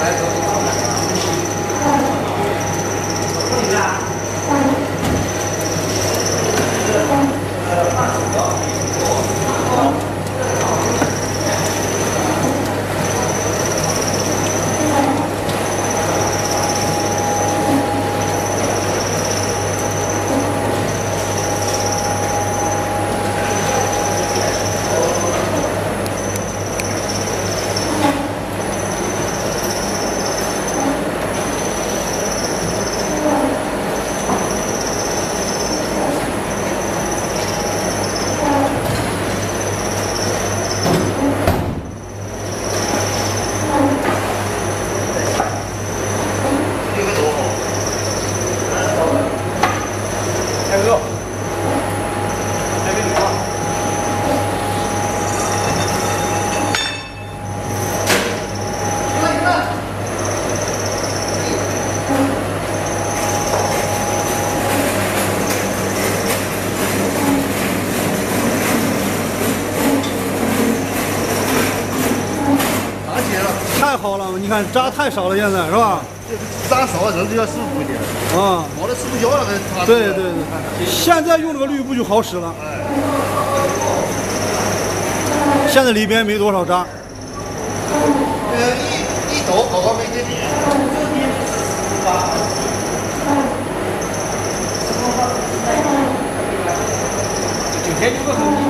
太好了，你看渣太少了，现在是吧？ 渣少，人就要舒服一点。 啊， 我的吃不消了，它。 对对对，现在用这个滤布就好使了。现在里边没多少渣。 一抖搞到没给你。 9天6个痕迹。